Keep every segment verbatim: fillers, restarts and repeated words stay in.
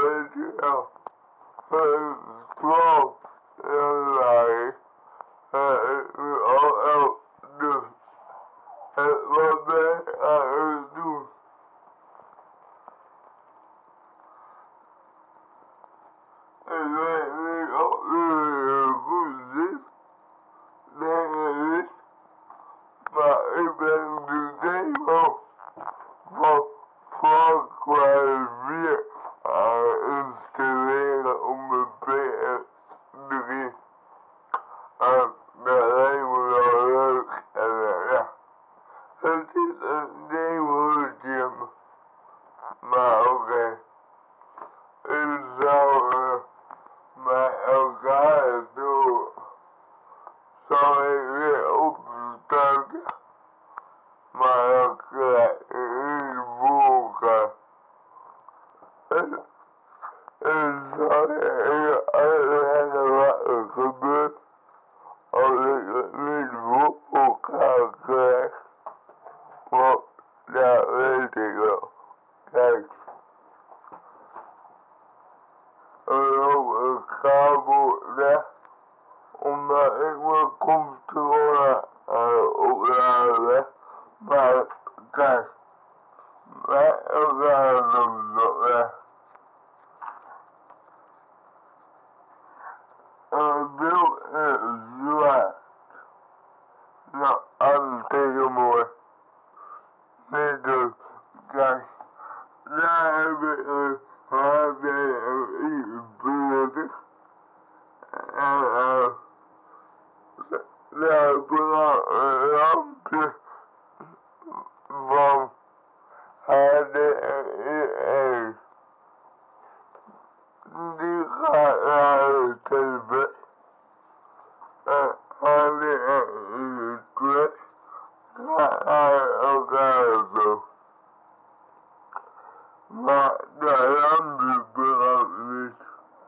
radio is twelve July, and all out the at my bed I do. And let me up the good then it is my event today for for for quite uh installeren op mijn P S drie. Uh, dat lijkt me wel leuk. En uh, ja, het is een demootje. Maar oké. Okay. Ik zou uh, met elkaar doen. Zal ik weer opstarten. Maar dan krijg ik een boeken. En, en zal je even uitleggen wat er gebeurt als ik het niet voor elkaar krijg. Want dat weet ik wel. Kijk. Er loopt een kabel weg. Omdat ik mijn controller aan het opladen ben. Maar kijk. Wij elkaar doen dat weg. Een beeld is zwart. Nou, alles tegen mooi. Nee, dus, kijk. Daar heb ik een H D M I beeldig. En uh, daar heb ik een lampje van H D M I één. Die gaat naar de tv. En H D M I twee gaat naar elkaar zo. Maar de lampje brandt niet.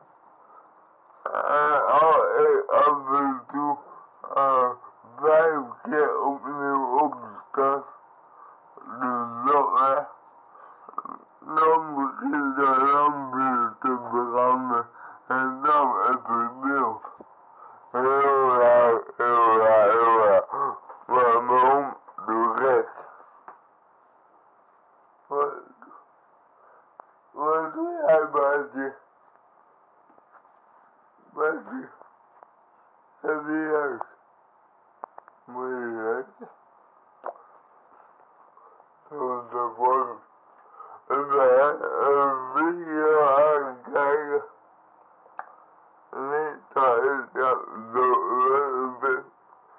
En als ik af en toe uh, vijf keer opnieuw opstart, dus dat weg, dan begint de lampje te branden en dan heb ik beeld. Heel raar, heel raar, heel raar. Maar waarom doe gek? Wat, wat doe jij, Bartje? Bartje? Heb je juist? Moet je juist? Zoals de vorm. Ik ben een video aan het kijken. Niet dat ik dat zo leuk ben.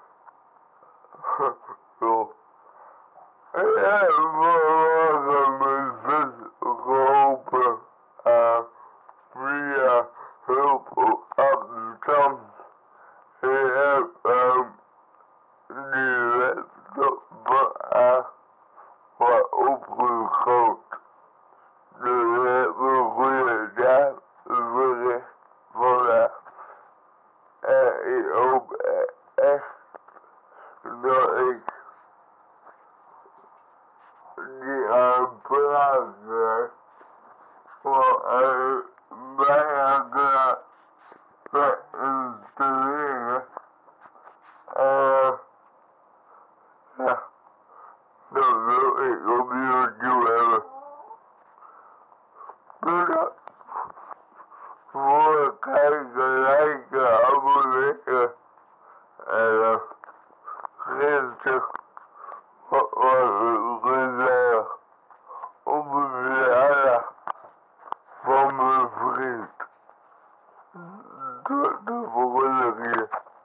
Zo. Ik heb vanmorgen mijn zus geholpen uh, via hulp op afstand. Ik heb um, die laptop van haar wat opgegroot. Dus ik heb een goede dag verricht vandaag. En ik hoop echt dat ik die aan het praten ben. Want hij is bijna klaar met installeren. En ja, dat wil ik op YouTube hebben. Bedankt voor het kijken, liken, abonneren. En uh, gisteren was het gezellig op de verjaardag van mijn vriend. Tot de volgende keer.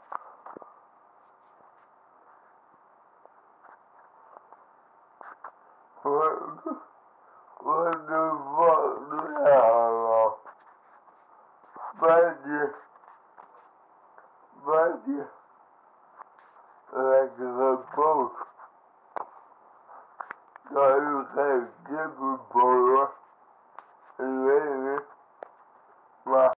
Wat, wat de fuck doe jij allemaal? Bartje, Bartje, lekkere poot. Kan u geen kippenpoot